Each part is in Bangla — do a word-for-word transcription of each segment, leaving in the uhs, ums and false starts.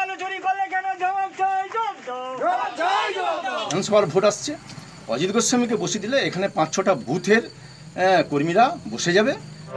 বিধানসভার ভোট আসছে, অজিত গোস্বামীকে বসে দিলে এখানে পাঁচ ছটা বুথের কর্মীরা বসে যাবে।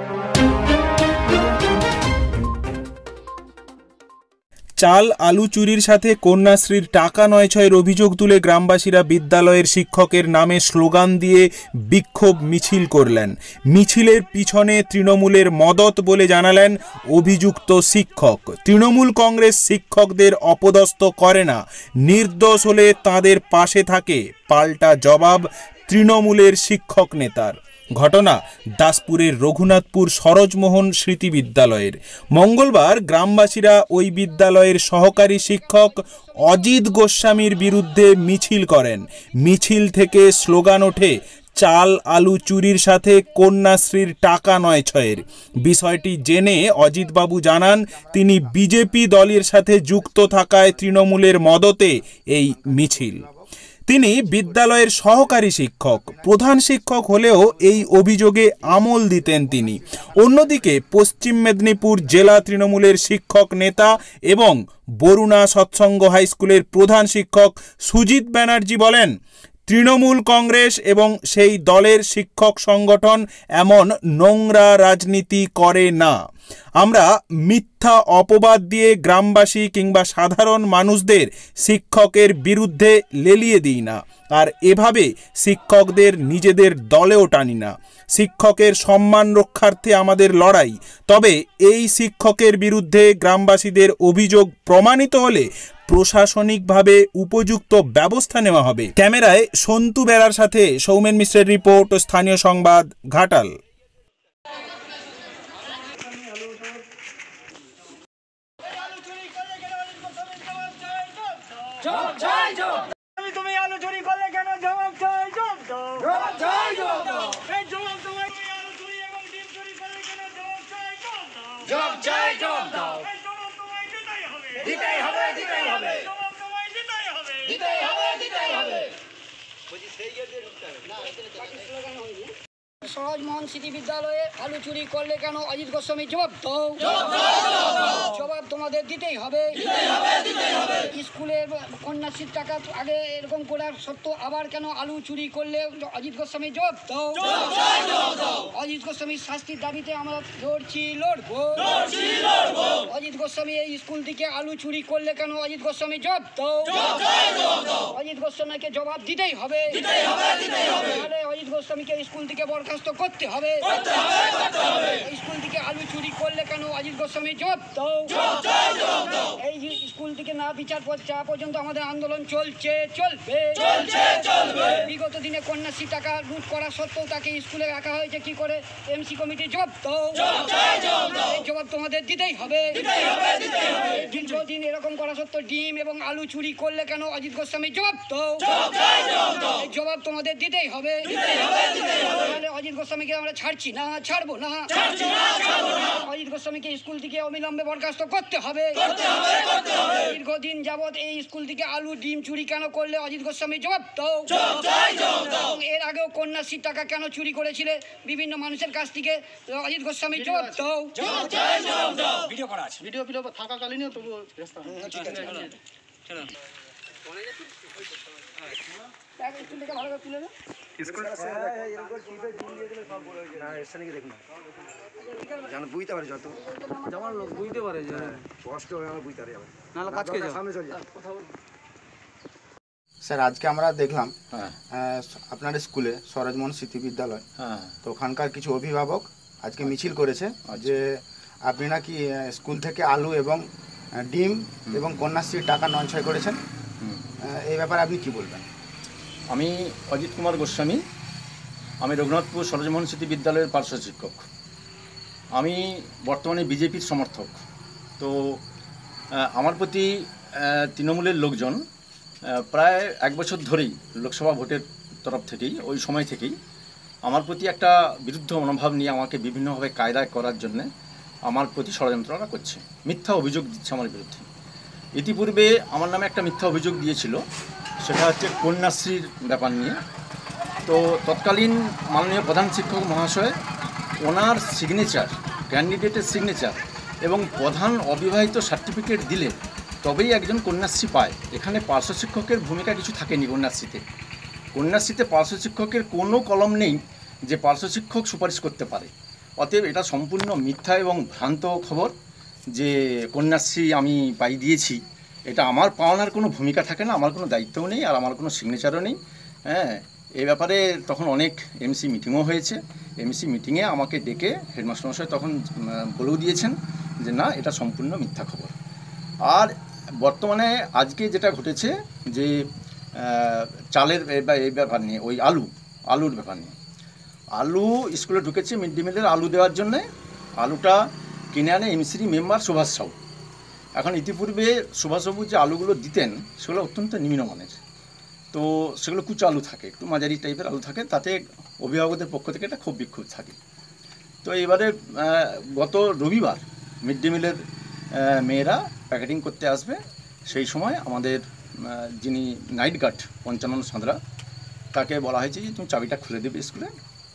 চাল আলু চুরির সাথে কন্যাশ্রীর টাকা নয় ছয়ের অভিযোগ তুলে গ্রামবাসীরা বিদ্যালয়ের শিক্ষকের নামে স্লোগান দিয়ে বিক্ষোভ মিছিল করলেন। মিছিলের পিছনে তৃণমূলের মদত বলে জানালেন অভিযুক্ত শিক্ষক। তৃণমূল কংগ্রেস শিক্ষকদের অপদস্থ করে না, নির্দোষ হলে তাদের পাশে থাকে, পাল্টা জবাব তৃণমূলের শিক্ষক নেতার। ঘটনা দাসপুরের রঘুনাথপুর সরোজমোহন স্মৃতি বিদ্যালয়ের। মঙ্গলবার গ্রামবাসীরা ওই বিদ্যালয়ের সহকারী শিক্ষক অজিত গোস্বামীর বিরুদ্ধে মিছিল করেন। মিছিল থেকে স্লোগান ওঠে চাল আলু চুরির সাথে কন্যাশ্রীর টাকা নয় ছয়ের। বিষয়টি জেনে অজিতবাবু জানান তিনি বিজেপি দলের সাথে যুক্ত থাকায় তৃণমূলের মদতে এই মিছিল। তিনি বিদ্যালয়ের সহকারী শিক্ষক, প্রধান শিক্ষক হলেও এই অভিযোগে আমল দিতেন তিনি। অন্যদিকে পশ্চিম মেদিনীপুর জেলা তৃণমূলের শিক্ষক নেতা এবং বরুণা সৎসঙ্গ হাইস্কুলের প্রধান শিক্ষক সুজিত ব্যানার্জি বলেন, তৃণমূল কংগ্রেস এবং সেই দলের শিক্ষক সংগঠন এমন নোংরা রাজনীতি করে না। আমরা মিথ্যা অপবাদ দিয়ে গ্রামবাসী কিংবা সাধারণ মানুষদের শিক্ষকের বিরুদ্ধে লেলিয়ে দিই না, আর এভাবে শিক্ষকদের নিজেদের দলেও টানি না। শিক্ষকের সম্মান রক্ষার্থে আমাদের লড়াই। তবে এই শিক্ষকের বিরুদ্ধে গ্রামবাসীদের অভিযোগ প্রমাণিত হলে প্রশাসনিকভাবে উপযুক্ত ব্যবস্থা নেওয়া হবে। ক্যামেরায় সন্তু বেরার সাথে সৌমেন মিশ্রের রিপোর্ট, স্থানীয় সংবাদ, ঘাটাল। সরোজমোহন স্মৃতি বিদ্যালয়ে আলু চুরি করলে কেন অজিত গোস্বামী জবাব দাও, জবাব তোমাদের দিতেই হবে। স্কুলের কন্যাশ্রীর টাকা আগে এরকম করার সত্ত্বেও আবার কেন আলু চুরি করলে অজিত গোস্বামী জবাব দাও। অজিত গোস্বামীর শাস্তির দাবিতে আমরা লড়ছি, লড়বো। অজিত গোস্বামী এই স্কুল থেকে আলু চুরি করলে কেন অজিত গোস্বামী জবাব দাও। অজিত গোস্বামীকে জবাব দিতেই হবে। তাহলে অজিত গোস্বামীকে স্কুল থেকে বরখাস্ত করতে হবে। স্কুল থেকে আলু চুরি করলে কেন অজিত গোস্বামী জবাব দাও। এই স্কুল থেকে না বিচার চা পর্যন্ত আমাদের আন্দোলন চলছে, চলবে। বিগত দিনে কন্যাশ্রী টাকা লুট করা সত্ত্বেও তাকে স্কুলে রাখা হয়েছে কি করে, এমসি কমিটি জবাব দাও। এই জবাব তোমাদের দিতেই হবে। দীর্ঘদিন এরকম করা সত্ত্বেও ডিম এবং আলু চুরি করলে কেন অজিত গোস্বামী জবাব দাও। এই জবাব তোমাদের দিতেই হবে। তাহলে অজিত গোস্বামীকে আমরা ছাড়ছি না, ছাড়বো না। অজিত গোস্বামীকে স্কুল থেকে অবিলম্বে বরখাস্ত করতে হবে। দীর্ঘদিন যাবৎ এই স্কুল থেকে আলু ডিম চুরি কেন করলে অজিত গোস্বামী জবাব দাও। এর আগেও কন্যাশ্রীর টাকা কেন চুরি করেছিলে বিভিন্ন মানুষের কাছ থেকে, অজিত গোস্বামী জবাব দাও। ভিডিও করা আছে, ভিডিও ভিডিও থাকাকালীনও তবু ঠিক আছে। স্কুল থেকে ভালো করে তুলে দাও। বুঝতে পারে যত যেমন লোক বুঝতে পারে যে কষ্ট হয়ে আমার বুঝতে পারে নাহলে কাজকে সামনে চলে যায়। স্যার আজকে আমরা দেখলাম আপনার স্কুলে সরোজমোহন স্মৃতি বিদ্যালয়, তো ওখানকার কিছু অভিভাবক আজকে মিছিল করেছে যে আপনি নাকি স্কুল থেকে আলু এবং ডিম এবং কন্যাশ্রীর টাকা নয় ছয় করেছেন, এই ব্যাপারে আপনি কি বলবেন? আমি অজিত কুমার গোস্বামী, আমি রঘুনাথপুর সরোজমোহন স্মৃতি বিদ্যালয়ের পার্শ্ব শিক্ষক। আমি বর্তমানে বিজেপির সমর্থক। তো আমার প্রতি তৃণমূলের লোকজন প্রায় এক বছর ধরেই লোকসভা ভোটের তরফ থেকেই ওই সময় থেকেই আমার প্রতি একটা বিরুদ্ধ মনোভাব নিয়ে আমাকে বিভিন্নভাবে কায়দায় করার জন্যে আমার প্রতি ষড়যন্ত্রনা করছে, মিথ্যা অভিযোগ দিচ্ছে আমার বিরুদ্ধে। ইতিপূর্বে আমার নামে একটা মিথ্যা অভিযোগ দিয়েছিল, সেটা হচ্ছে কন্যাশ্রীর ব্যাপার নিয়ে। তো তৎকালীন মাননীয় প্রধান শিক্ষক মহাশয় ওনার সিগনেচার, ক্যান্ডিডেটের সিগনেচার এবং প্রধান অবিবাহিত সার্টিফিকেট দিলে তবেই একজন কন্যাশ্রী পায়। এখানে পার্শ্ব শিক্ষকের ভূমিকা কিছু থাকেনি কন্যাশ্রীতে। কন্যাশ্রীতে পার্শ্ব শিক্ষকের কোনো কলম নেই যে পার্শ্ব শিক্ষক সুপারিশ করতে পারে। অতএব এটা সম্পূর্ণ মিথ্যা এবং ভ্রান্ত খবর যে কন্যাশ্রী আমি পাই দিয়েছি। এটা আমার পাওনার কোনো ভূমিকা থাকে না, আমার কোনো দায়িত্বও নেই, আর আমার কোনো সিগনেচারও নেই। হ্যাঁ, এই ব্যাপারে তখন অনেক এমসি মিটিংও হয়েছে। এমসি মিটিংয়ে আমাকে ডেকে হেডমাস্টার মশাই তখন বলেও দিয়েছেন যে না, এটা সম্পূর্ণ মিথ্যা খবর। আর বর্তমানে আজকে যেটা ঘটেছে যে চালের এই ব্যাপার নিয়ে, ওই আলু আলুর ব্যাপার নিয়ে, আলু স্কুলে ঢুকেছে মিড ডে মিলের আলু দেওয়ার জন্যে। আলুটা কিনে আনে এমসির মেম্বার সুভাষ সাউ। এখন ইতিপূর্বে সুভাষবাবু যে আলুগুলো দিতেন সেগুলো অত্যন্ত নিম্নমানের, তো সেগুলো কুচা আলু থাকে, একটু মাঝারি টাইপের আলু থাকে, তাতে অভিভাবকদের পক্ষ থেকে একটা ক্ষোভ বিক্ষোভ থাকে। তো এবারে গত রবিবার মিড ডে মিলের মেয়েরা প্যাকেটিং করতে আসবে, সেই সময় আমাদের যিনি নাইট গার্ড পঞ্চানন সাঁতরা, তাকে বলা হয়েছে যে তুমি চাবিটা খুলে দেবে স্কুলে।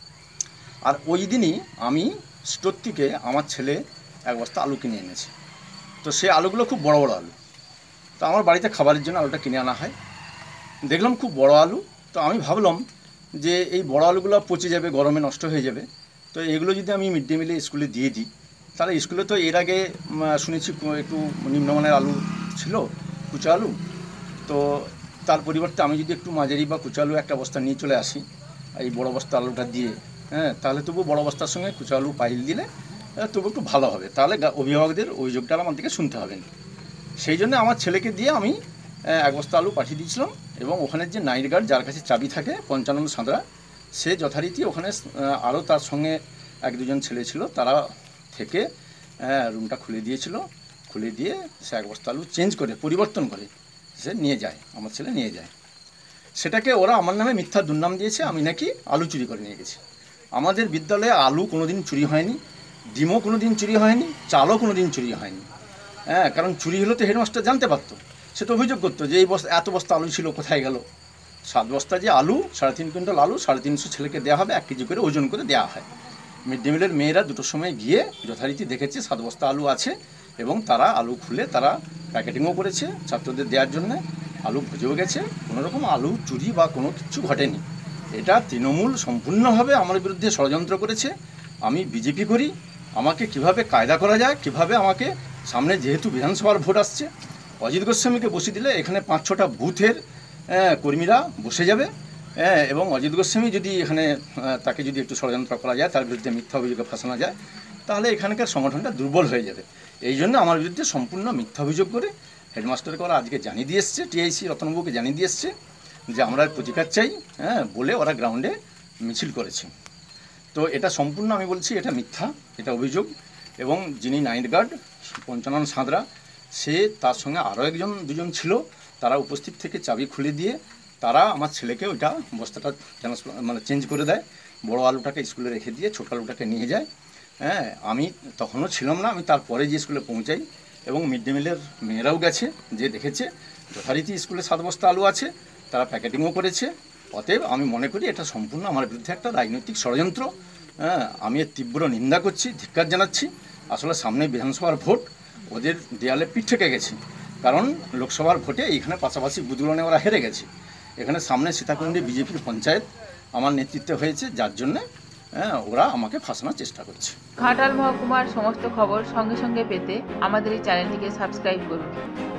আর ওই দিনই আমি স্টোর থেকে আমার ছেলে এক বস্তা আলু কিনে এনেছে। তো সে আলুগুলো খুব বড় বড় আলু, তো আমার বাড়িতে খাবারের জন্য আলুটা কিনে আনা হয়। দেখলাম খুব বড় আলু, তো আমি ভাবলাম যে এই বড় আলুগুলো পচে যাবে, গরমে নষ্ট হয়ে যাবে, তো এগুলো যদি আমি মিড ডে মিলে স্কুলে দিয়ে দিই, তাহলে স্কুলে তো এর আগে শুনেছি একটু নিম্নমানের আলু ছিল, কুচা আলু, তো তার পরিবর্তে আমি যদি একটু মাঝারি বা কুচা আলু একটা বস্তা নিয়ে চলে আসি এই বড় বস্তা আলুটা দিয়ে, হ্যাঁ, তাহলে তবু বড় বস্তার সঙ্গে কুচা আলু পাইল দিলে তবু একটু ভালো হবে, তাহলে অভিভাবকদের অভিযোগটা আমার দিকে শুনতে হবে না। সেই জন্য আমার ছেলেকে দিয়ে আমি এক বস্তা আলু পাঠিয়ে দিয়েছিলাম, এবং ওখানের যে নাইট গার্ড যার কাছে চাবি থাকে পঞ্চানন সাঁতরা, সে যথারীতি ওখানে আরও তার সঙ্গে এক দুজন ছেলে ছিল, তারা থেকে রুমটা খুলে দিয়েছিল। খুলে দিয়ে সে এক বস্তা আলু চেঞ্জ করে, পরিবর্তন করে সে নিয়ে যায়, আমার ছেলে নিয়ে যায়। সেটাকে ওরা আমার নামে মিথ্যা দুর্নাম দিয়েছে, আমি নাকি আলু চুরি করে নিয়ে গেছি। আমাদের বিদ্যালয়ে আলু কোনো দিন চুরি হয়নি, ডিমও কোনো দিন চুরি হয়নি, চালও কোনো দিন চুরি হয়নি। হ্যাঁ, কারণ চুরি হলে তো হেডমাস্টার জানতে পারতো, সে তো অভিযোগ করতো যে এই বস্তা এত বস্তা আলু ছিল, কোথায় গেল। সাত বস্তা যে আলু, সাড়ে তিন কুইন্টাল আলু সাড়ে তিনশো ছেলেকে দেওয়া হবে, এক কেজি করে ওজন করে দেওয়া হয়। মিড ডে মিলের মেয়েরা দুটোর সময় গিয়ে যথারীতি দেখেছে সাত বস্তা আলু আছে, এবং তারা আলু খুলে তারা প্যাকেটিংও করেছে ছাত্রদের দেওয়ার জন্যে, আলু ভেজেও গেছে, কোনোরকম আলু চুরি বা কোনো কিছু ঘটেনি। এটা তৃণমূল সম্পূর্ণভাবে আমার বিরুদ্ধে ষড়যন্ত্র করেছে। আমি বিজেপি করি, আমাকে কিভাবে কায়দা করা যায়, কিভাবে আমাকে সামনে যেহেতু বিধানসভার ভোট আসছে, অজিত গোস্বামীকে বসিয়ে দিলে এখানে পাঁচ ছটা বুথের কর্মীরা বসে যাবে, এবং অজিত গোস্বামী যদি এখানে তাকে যদি একটু ষড়যন্ত্র করা যায়, তার বিরুদ্ধে মিথ্যা অভিযোগে ফাঁসানো যায়, তাহলে এখানকার সংগঠনটা দুর্বল হয়ে যাবে। এই জন্য আমার বিরুদ্ধে সম্পূর্ণ মিথ্যা অভিযোগ করে হেডমাস্টারকে ওরা আজকে জানিয়ে দিয়ে এসছে, টিআইসি রতনবাবুকে জানিয়ে দিয়ে এসছে যে আমরা প্রতিকার চাই, হ্যাঁ, বলে ওরা গ্রাউন্ডে মিছিল করেছে। তো এটা সম্পূর্ণ আমি বলছি এটা মিথ্যা, এটা অভিযোগ। এবং যিনি নাইট গার্ড পঞ্চানন সাঁতরা, সে তার সঙ্গে আরও একজন দুজন ছিল, তারা উপস্থিত থেকে চাবি খুলে দিয়ে তারা আমার ছেলেকে ওইটা বস্তাটা মানে চেঞ্জ করে দেয়, বড় আলুটাকে স্কুলে রেখে দিয়ে ছোটো আলুটাকে নিয়ে যায়। হ্যাঁ, আমি তখনও ছিলাম না, আমি তারপরে যে স্কুলে পৌঁছাই, এবং মিড ডে মিলের মেয়েরাও গেছে, যে দেখেছে যথারীতি স্কুলে সাত বস্তা আলু আছে, তারা প্যাকেটিংও করেছে। অতএব আমি মনে করি এটা সম্পূর্ণ আমার বিরুদ্ধে একটা রাজনৈতিক ষড়যন্ত্র। হ্যাঁ, আমি এর তীব্র নিন্দা করছি, ধিক্কার জানাচ্ছি। আসলে সামনে বিধানসভার ভোট, ওদের দেয়ালে পিঠ থেকে গেছে, কারণ লোকসভার ভোটে এইখানে পাশাপাশি বুথগুলো ওরা হেরে গেছে। এখানে সামনে সীতাকুণ্ডে বিজেপির পঞ্চায়েত আমার নেতৃত্বে হয়েছে, যার জন্যে হ্যাঁ ওরা আমাকে ফাঁসানোর চেষ্টা করছে। ঘাটাল মহকুমার সমস্ত খবর সঙ্গে সঙ্গে পেতে আমাদের এই চ্যানেলটিকে সাবস্ক্রাইব করুন।